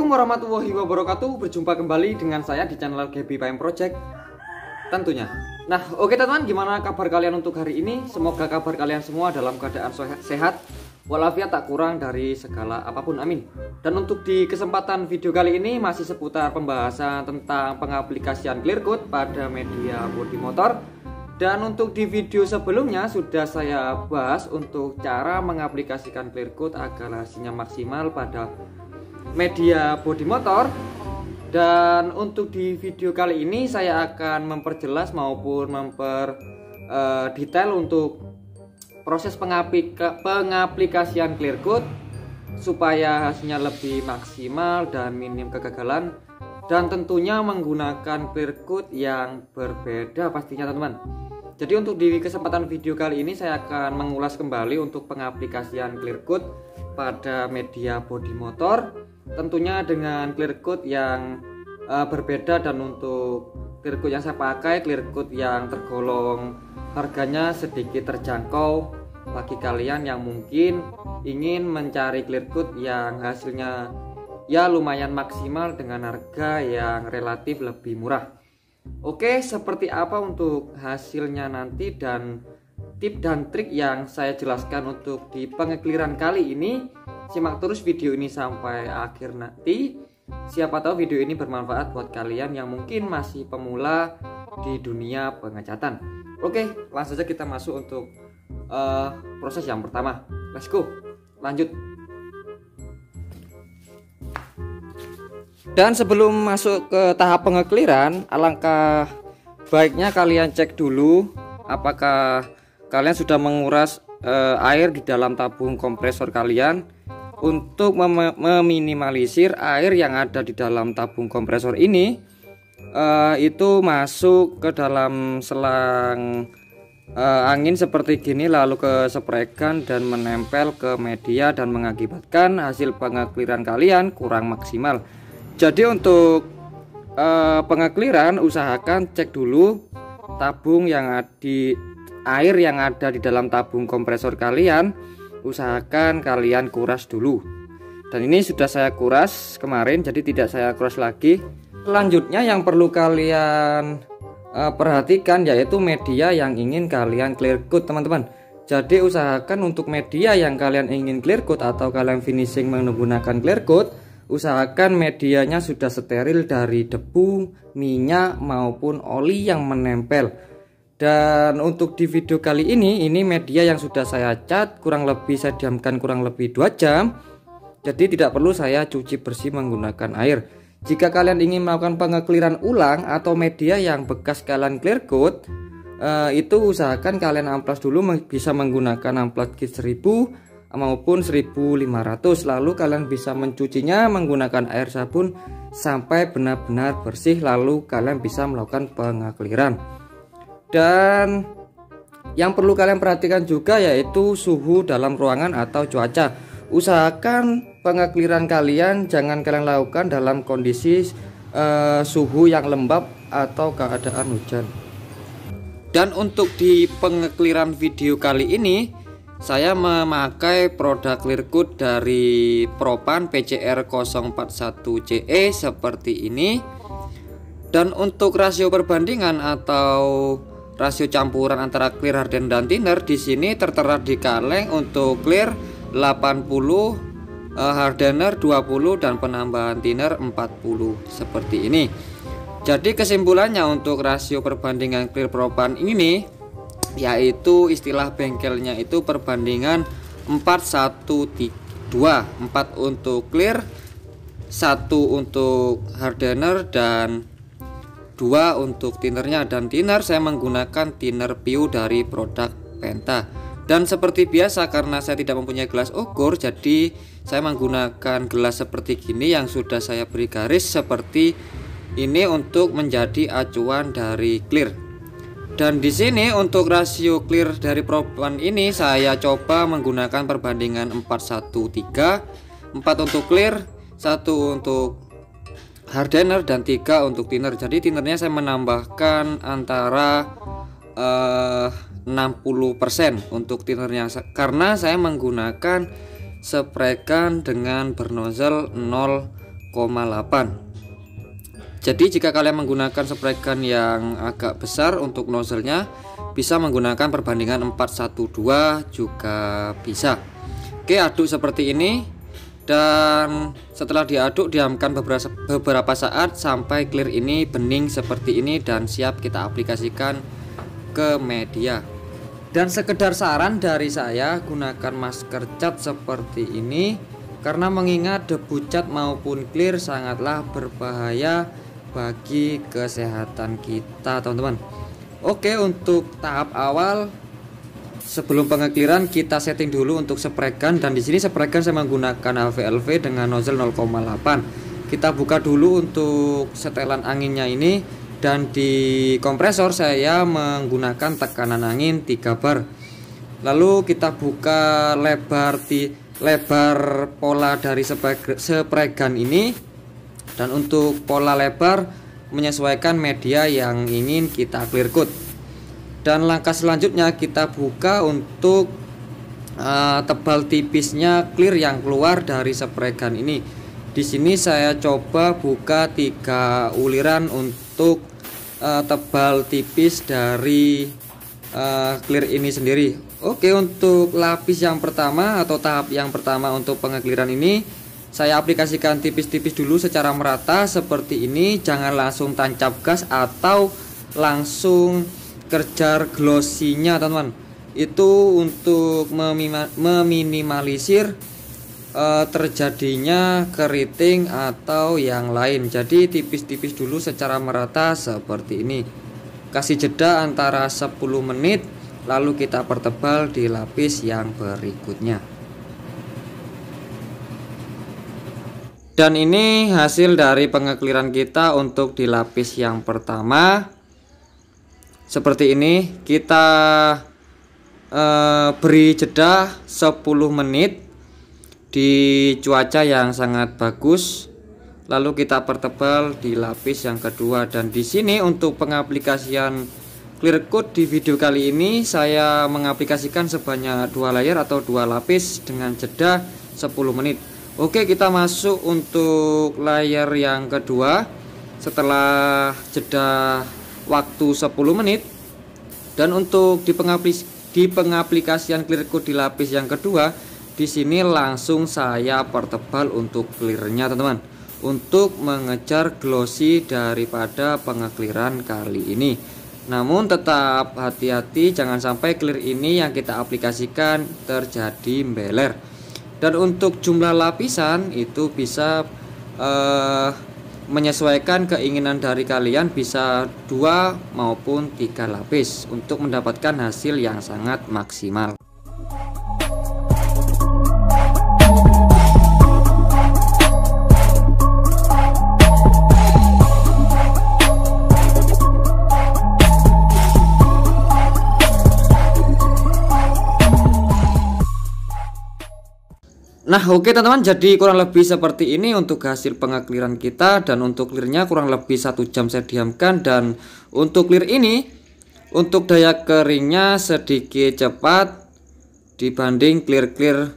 Assalamualaikum warahmatullahi wabarakatuh. Berjumpa kembali dengan saya di channel Gaby PM Project tentunya. Nah, oke teman-teman, gimana kabar kalian untuk hari ini? Semoga kabar kalian semua dalam keadaan sehat walafiat, tak kurang dari segala apapun, amin. Dan untuk di kesempatan video kali ini masih seputar pembahasan tentang pengaplikasian clear coat pada media bodi motor. Dan untuk di video sebelumnya sudah saya bahas untuk cara mengaplikasikan clear coat agar hasilnya maksimal pada media bodi motor. Dan untuk di video kali ini saya akan memperjelas maupun detail untuk proses pengaplikasian clear coat supaya hasilnya lebih maksimal dan minim kegagalan, dan tentunya menggunakan clear coat yang berbeda pastinya teman-teman. Jadi untuk di kesempatan video kali ini saya akan mengulas kembali untuk pengaplikasian clear coat pada media bodi motor, tentunya dengan clear coat yang berbeda. Dan untuk clear coat yang saya pakai, clear coat yang tergolong harganya sedikit terjangkau bagi kalian yang mungkin ingin mencari clear coat yang hasilnya ya lumayan maksimal dengan harga yang relatif lebih murah. Oke, seperti apa untuk hasilnya nanti dan tip dan trik yang saya jelaskan untuk di pengekliran kali ini. Simak terus video ini sampai akhir nanti. Siapa tahu video ini bermanfaat buat kalian yang mungkin masih pemula di dunia pengecatan. Oke, langsung saja kita masuk untuk proses yang pertama. Let's go, lanjut. Dan sebelum masuk ke tahap pengekliran, alangkah baiknya kalian cek dulu apakah kalian sudah menguras air di dalam tabung kompresor kalian, untuk meminimalisir air yang ada di dalam tabung kompresor ini itu masuk ke dalam selang angin seperti gini, lalu ke spregan dan menempel ke media dan mengakibatkan hasil pengekliran kalian kurang maksimal. Jadi untuk pengekliran usahakan cek dulu tabung yang air yang ada di dalam tabung kompresor kalian, usahakan kalian kuras dulu. Dan ini sudah saya kuras kemarin, jadi tidak saya kuras lagi. Selanjutnya yang perlu kalian perhatikan yaitu media yang ingin kalian clear coat teman-teman. Jadi usahakan untuk media yang kalian ingin clear coat atau kalian finishing menggunakan clear coat, usahakan medianya sudah steril dari debu, minyak maupun oli yang menempel. Dan untuk di video kali ini media yang sudah saya cat kurang lebih saya diamkan kurang lebih 2 jam. Jadi tidak perlu saya cuci bersih menggunakan air. Jika kalian ingin melakukan pengekliran ulang atau media yang bekas kalian clear coat, itu usahakan kalian amplas dulu, bisa menggunakan amplas kit 1000 maupun 1500. Lalu kalian bisa mencucinya menggunakan air sabun sampai benar-benar bersih, lalu kalian bisa melakukan pengekliran. Dan yang perlu kalian perhatikan juga yaitu suhu dalam ruangan atau cuaca. Usahakan pengekliran kalian jangan kalian lakukan dalam kondisi suhu yang lembab atau keadaan hujan. Dan untuk di pengekliran video kali ini saya memakai produk clear coat dari Propan PCR 041CE seperti ini. Dan untuk rasio perbandingan atau rasio campuran antara clear, harden dan thinner di sini tertera di kaleng untuk clear 80, hardener 20 dan penambahan thinner 40 seperti ini. Jadi kesimpulannya untuk rasio perbandingan clear Propan ini yaitu istilah bengkelnya itu perbandingan 4:1:2, 4 untuk clear, 1 untuk hardener dan 2 untuk thinnernya. Dan thinner saya menggunakan thinner PU dari produk Penta. Dan seperti biasa karena saya tidak mempunyai gelas ukur, jadi saya menggunakan gelas seperti gini yang sudah saya beri garis seperti ini untuk menjadi acuan dari clear. Dan di sini untuk rasio clear dari Propan ini saya coba menggunakan perbandingan 4:1:3, 4 untuk clear, 1 untuk hardener dan 3 untuk thinner. Jadi thinnernya saya menambahkan antara 60% untuk thinnernya karena saya menggunakan spray gun dengan bernozzle 0,0 Jadi jika kalian menggunakan spray gun yang agak besar untuk nozzle-nya, bisa menggunakan perbandingan 4:1:2 juga bisa. Oke, aduk seperti ini, dan setelah diaduk diamkan beberapa saat sampai clear ini bening seperti ini dan siap kita aplikasikan ke media. Dan sekedar saran dari saya, gunakan masker cat seperti ini karena mengingat debu cat maupun clear sangatlah berbahaya bagi kesehatan kita, teman-teman. Oke, untuk tahap awal sebelum pengekliran kita setting dulu untuk spray gun, dan di sini spray gun saya menggunakan HVLV dengan nozzle 0,8. Kita buka dulu untuk setelan anginnya ini, dan di kompresor saya menggunakan tekanan angin 3 bar. Lalu kita buka lebar pola dari spray gun ini, dan untuk pola lebar menyesuaikan media yang ingin kita clear coat. Dan langkah selanjutnya kita buka untuk tebal tipisnya clear yang keluar dari spray gun ini. Di sini saya coba buka 3 uliran untuk tebal tipis dari clear ini sendiri. Oke, untuk lapis yang pertama atau tahap yang pertama untuk pengekliran ini saya aplikasikan tipis-tipis dulu secara merata seperti ini. Jangan langsung tancap gas atau langsung kejar glossinya, teman-teman. Itu untuk meminimalisir terjadinya keriting atau yang lain. Jadi tipis-tipis dulu secara merata seperti ini. Kasih jeda antara 10 menit, lalu kita pertebal di lapis yang berikutnya. Dan ini hasil dari pengekliran kita untuk di lapis yang pertama. Seperti ini, kita beri jeda 10 menit di cuaca yang sangat bagus. Lalu kita pertebal di lapis yang kedua. Dan di sini untuk pengaplikasian clear coat di video kali ini saya mengaplikasikan sebanyak 2 layer atau 2 lapis dengan jeda 10 menit. Oke, kita masuk untuk layer yang kedua setelah jeda waktu 10 menit. Dan untuk di pengaplikasian clear coat di lapis yang kedua, di sini langsung saya pertebal untuk clearnya, teman-teman, untuk mengejar glossy daripada pengekliran kali ini. Namun tetap hati-hati, jangan sampai clear ini yang kita aplikasikan terjadi embeler. Dan untuk jumlah lapisan itu bisa menyesuaikan keinginan dari kalian, bisa 2 maupun 3 lapis untuk mendapatkan hasil yang sangat maksimal. Nah, oke teman-teman, jadi kurang lebih seperti ini untuk hasil pengekliran kita. Dan untuk clearnya kurang lebih 1 jam saya diamkan. Dan untuk clear ini, untuk daya keringnya sedikit cepat dibanding clear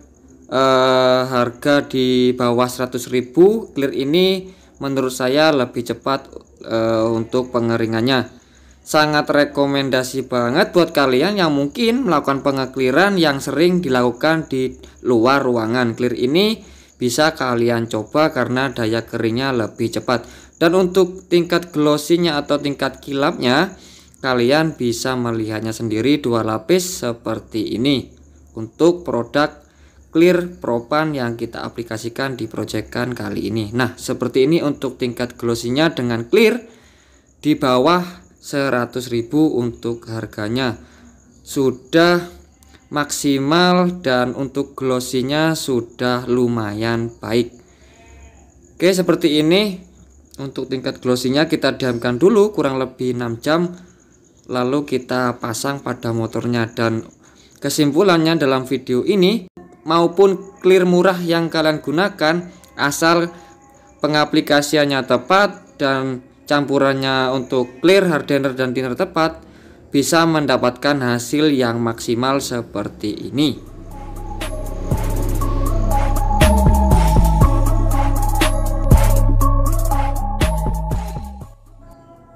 harga di bawah 100.000. Clear ini menurut saya lebih cepat untuk pengeringannya. Sangat rekomendasi banget buat kalian yang mungkin melakukan pengekliran yang sering dilakukan di luar ruangan. Clear ini bisa kalian coba karena daya keringnya lebih cepat. Dan untuk tingkat glossinya atau tingkat kilapnya, kalian bisa melihatnya sendiri 2 lapis seperti ini untuk produk clear propan yang kita aplikasikan di proyekan kali ini. Nah, seperti ini untuk tingkat glossinya dengan clear di bawah 100.000 untuk harganya sudah maksimal, dan untuk glossinya sudah lumayan baik. Oke, seperti ini untuk tingkat glossinya. Kita diamkan dulu kurang lebih 6 jam, lalu kita pasang pada motornya. Dan kesimpulannya dalam video ini, maupun clear murah yang kalian gunakan, asal pengaplikasiannya tepat dan campurannya untuk clear, hardener, dan thinner tepat, bisa mendapatkan hasil yang maksimal seperti ini.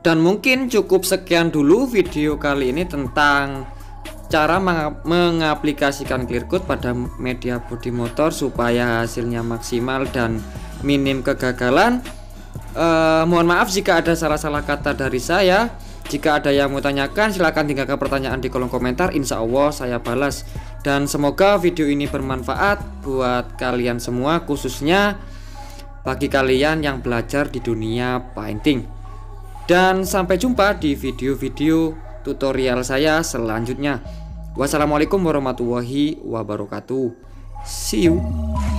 Dan mungkin cukup sekian dulu video kali ini tentang cara mengaplikasikan clear coat pada media bodi motor supaya hasilnya maksimal dan minim kegagalan. Mohon maaf jika ada salah-salah kata dari saya. Jika ada yang mau tanyakan, silahkan tinggalkan pertanyaan di kolom komentar. Insya Allah saya balas. Dan semoga video ini bermanfaat buat kalian semua, khususnya bagi kalian yang belajar di dunia painting. Dan sampai jumpa di video-video tutorial saya selanjutnya. Wassalamualaikum warahmatullahi wabarakatuh. See you.